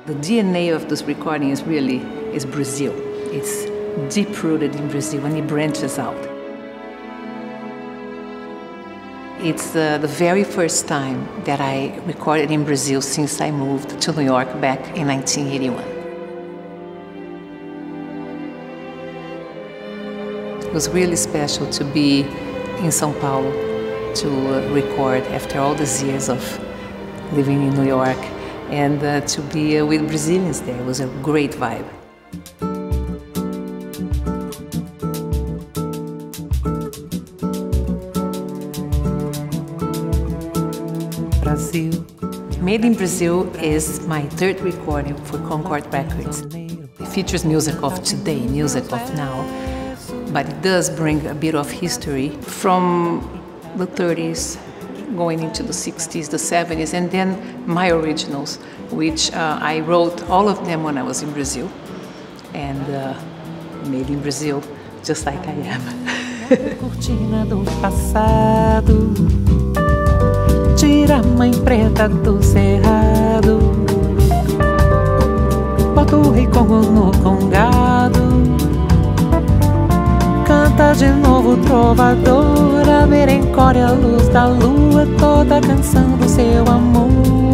The DNA of this recording is Brazil. It's deep-rooted in Brazil, and it branches out. It's the very first time that I recorded in Brazil since I moved to New York back in 1981. It was really special to be in São Paulo to record after all these years of living in New York, and to be with Brazilians there. It was a great vibe. Brazil. Made in Brazil is my third recording for Concord Records. It features music of today, music of now, but it does bring a bit of history from the 30s, going into the 60s, the 70s, and then my originals, which I wrote all of them when I was in Brazil, and made in Brazil, just like I am. Tira a mãe preta do cerrado, bota o rei Congo no congado, canta de novo trovadora, merencore a luz da lua, toda canção do seu amor.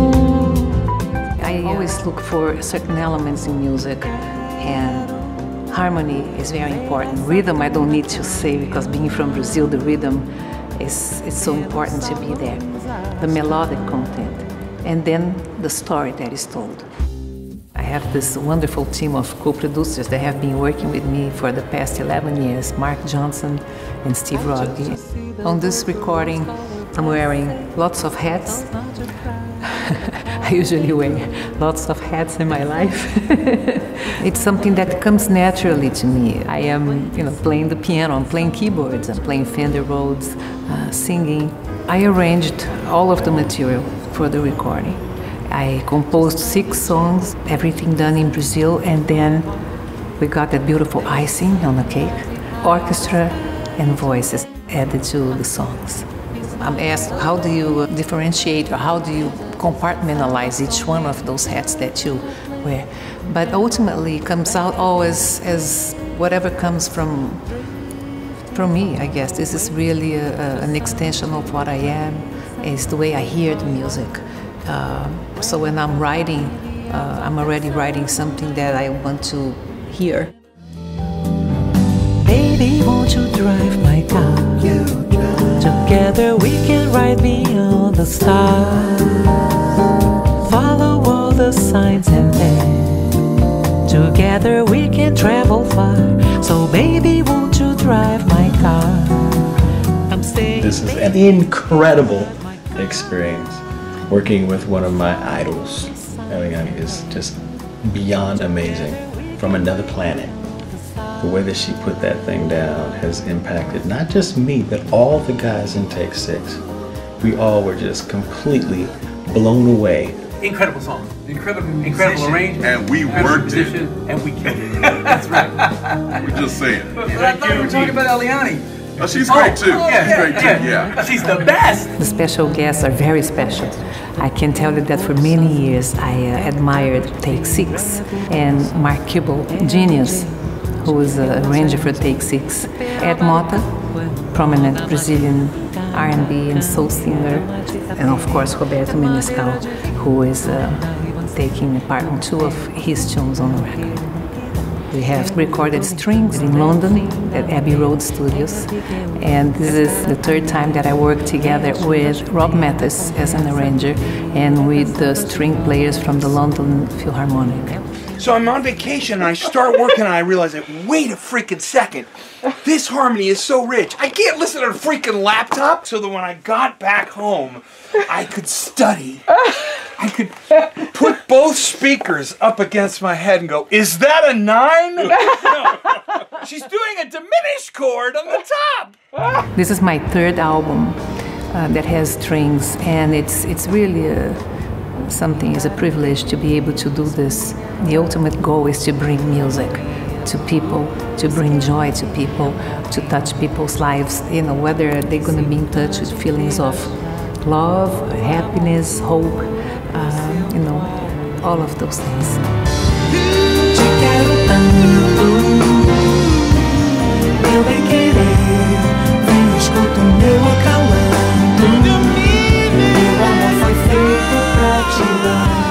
I always look for certain elements in music, and harmony is very important. Rhythm I don't need to say, because being from Brazil, the rhythm it's so important to be there. The melodic content, and then the story that is told. I have this wonderful team of co-producers that have been working with me for the past 11 years, Mark Johnson and Steve Rodgers. On this recording, I'm wearing lots of hats. I usually wear lots of hats in my life. It's something that comes naturally to me. I am, playing the piano, I'm playing keyboards, I'm playing Fender Rhodes, singing. I arranged all of the material for the recording. I composed 6 songs, everything done in Brazil, and then we got that beautiful icing on the cake. Orchestra and voices added to the songs. I'm asked, how do you differentiate, or how do you compartmentalize each one of those hats that you wear? But ultimately, it comes out always as whatever comes from me, I guess. This is really an extension of what I am. It's the way I hear the music. So when I'm writing, I'm already writing something that I want to hear. Baby, won't you drive my car? Together we can ride beyond the stars. Follow all the signs and then together we can travel far. So baby, won't you drive my car? I'm saying this is an incredible experience. Working with one of my idols, Eliane, is just beyond amazing. From another planet. The way that she put that thing down has impacted not just me, but all the guys in Take 6. We all were just completely blown away. Incredible song, incredible arrangement, and we worked it, and we killed it. That's right. We're just saying. But I thought we were talking about Eliane. Oh, she's great too. She's great too. Yeah. She's the best. The special guests are very special. I can tell you that for many years I admired Take 6 and Mark Kibble, genius, who was a arranger for Take 6. Ed Motta, prominent Brazilian R&B and soul singer, and of course Roberto Menescal, who is taking part on 2 of his tunes on the record. We have recorded strings in London at Abbey Road Studios, and this is the 3rd time that I work together with Rob Mattis as an arranger and with the string players from the London Philharmonic. So I'm on vacation and I start working and I realize that, wait a freaking second, this harmony is so rich. I can't listen to a freaking laptop. So that when I got back home, I could study. I could put both speakers up against my head and go, is that a 9? No. She's doing a diminished chord on the top. This is my 3rd album that has strings, and it's really something, is a privilege to be able to do this. The ultimate goal is to bring music to people, to bring joy to people, to touch people's lives, whether they're going to be in touch with feelings of love, happiness, hope, all of those things. Te quero tanto, meu bem querer, vem escuta o meu acalanto. Meu amor foi feito pra te dar.